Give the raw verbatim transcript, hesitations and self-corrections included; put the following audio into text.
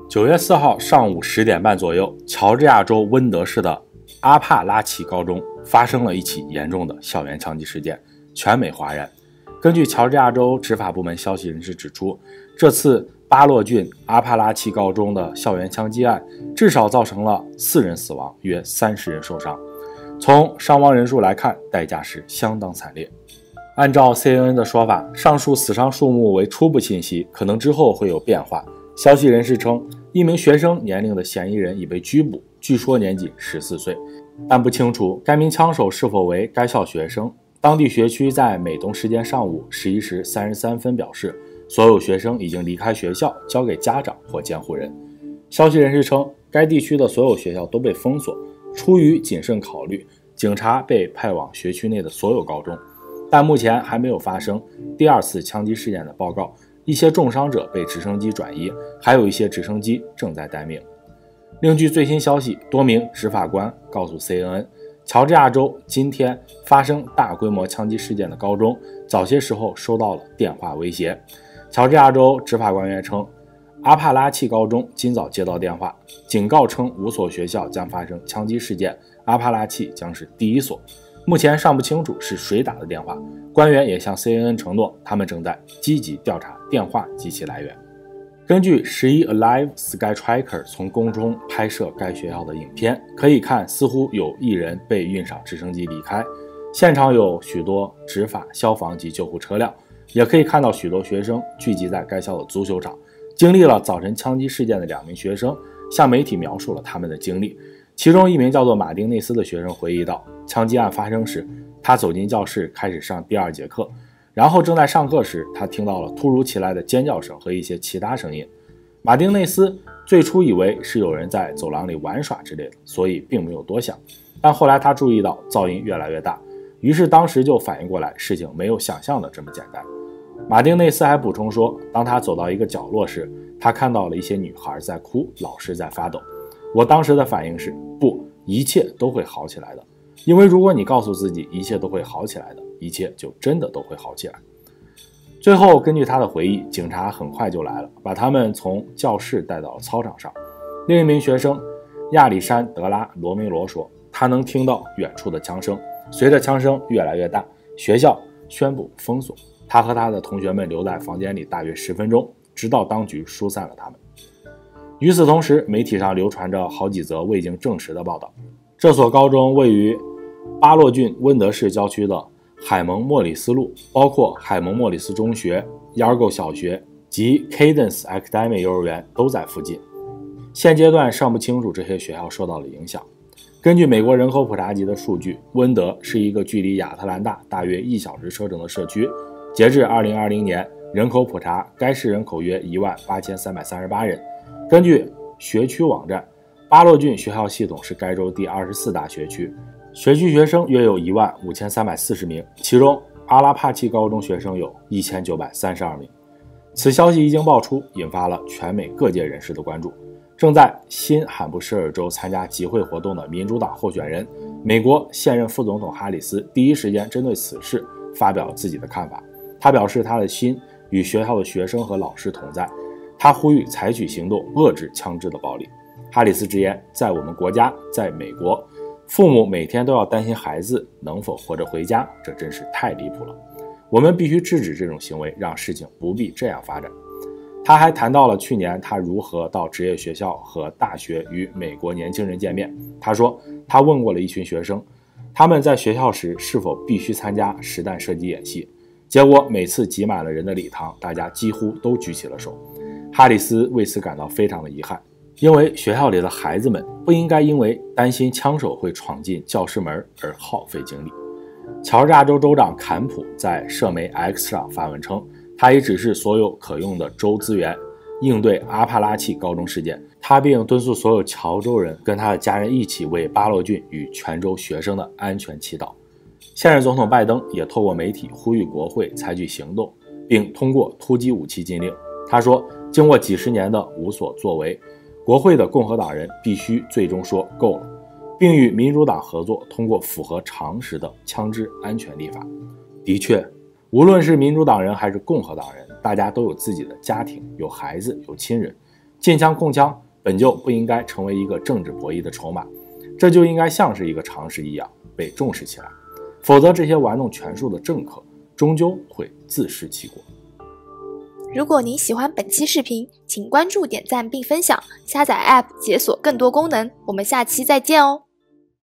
九月四号上午十点半左右，乔治亚州温德市的阿帕拉契高中发生了一起严重的校园枪击事件，全美哗然。根据乔治亚州执法部门消息人士指出，这次巴洛郡阿帕拉契高中的校园枪击案至少造成了四人死亡，约三十人受伤。从伤亡人数来看，代价是相当惨烈。按照 C N N 的说法，上述死伤数目为初步信息，可能之后会有变化。消息人士称，一名学生年龄的嫌疑人已被拘捕，据说年仅十四岁，但不清楚该名枪手是否为该校学生。当地学区在美东时间上午十一时三十三分表示，所有学生已经离开学校，交给家长或监护人。消息人士称，该地区的所有学校都被封锁，出于谨慎考虑，警察被派往学区内的所有高中，但目前还没有发生第二次枪击事件的报告。一些重伤者被直升机转移，还有一些直升机正在待命。另据最新消息，多名执法官告诉 C N N， 乔治亚州今天发生大规模枪击事件的高中早些时候收到了电话威胁。乔治亚州执法官员称，阿帕拉契高中今早接到电话，警告称五所学校将发生枪击事件，阿帕拉契将是第一所。目前尚不清楚是谁打的电话，官员也向 C N N 承诺，他们正在积极调查电话及其来源。根据十一 Alive Sky Tracker 从空中拍摄该学校的影片，可以看似乎有一人被运上直升机离开，现场有许多执法、消防及救护车辆，也可以看到许多学生聚集在该校的足球场。经历了早晨枪击事件的两名学生向媒体描述了他们的经历，其中一名叫做马丁内斯的学生回忆道，枪击案发生时，他走进教室开始上第二节课，然后正在上课时，他听到了突如其来的尖叫声和一些其他声音。马丁内斯最初以为是有人在走廊里玩耍之类的，所以并没有多想，但后来他注意到噪音越来越大，于是当时就反应过来，事情没有想象的这么简单。马丁内斯还补充说，当他走到一个角落时，他看到了一些女孩在哭，老师在发抖。我当时的反应是，不，一切都会好起来的。因为如果你告诉自己一切都会好起来的，一切就真的都会好起来。最后根据他的回忆，警察很快就来了，把他们从教室带到了操场上。另一名学生亚历山德拉·罗梅罗说，他能听到远处的枪声，随着枪声越来越大，学校宣布封锁。他和他的同学们留在房间里大约十分钟，直到当局疏散了他们。与此同时，媒体上流传着好几则未经证实的报道。这所高中位于巴洛郡温德市郊区的海蒙莫里斯路，包括海蒙莫里斯中学、Yargo 小学及 Cadence Academy 幼儿园都在附近。现阶段尚不清楚这些学校受到了影响。根据美国人口普查局的数据，温德是一个距离亚特兰大大约一小时车程的社区。截至二零二零年，人口普查，该市人口约一万八千三百三十八人。根据学区网站，巴洛郡学校系统是该州第二十四大学区，学区学生约有一万五千三百四十名，其中阿拉帕契高中学生有一千九百三十二名。此消息一经爆出，引发了全美各界人士的关注。正在新罕布什尔州参加集会活动的民主党候选人、美国现任副总统哈里斯第一时间针对此事发表了自己的看法。他表示，他的心与学校的学生和老师同在，他呼吁采取行动遏制枪支的暴力。哈里斯直言，在我们国家，在美国，父母每天都要担心孩子能否活着回家，这真是太离谱了。我们必须制止这种行为，让事情不必这样发展。他还谈到了去年他如何到职业学校和大学与美国年轻人见面。他说，他问过了一群学生，他们在学校时是否必须参加实弹射击演习。结果每次挤满了人的礼堂，大家几乎都举起了手。哈里斯为此感到非常的遗憾，因为学校里的孩子们不应该因为担心枪手会闯进教室门而耗费精力。乔治亚州州长坎普在社媒 X 上发文称，他已指示所有可用的州资源应对阿帕拉契高中事件，他并敦促所有乔州人跟他的家人一起为巴洛郡与全州学生的安全祈祷。现任总统拜登也透过媒体呼吁国会采取行动，并通过突击武器禁令。他说，经过几十年的无所作为，国会的共和党人必须最终说够了，并与民主党合作，通过符合常识的枪支安全立法。的确，无论是民主党人还是共和党人，大家都有自己的家庭，有孩子，有亲人。 禁枪控枪本就不应该成为一个政治博弈的筹码，这就应该像是一个常识一样被重视起来，否则这些玩弄权术的政客终究会自食其果。 如果您喜欢本期视频，请关注、点赞并分享，下载 App 解锁更多功能。我们下期再见哦。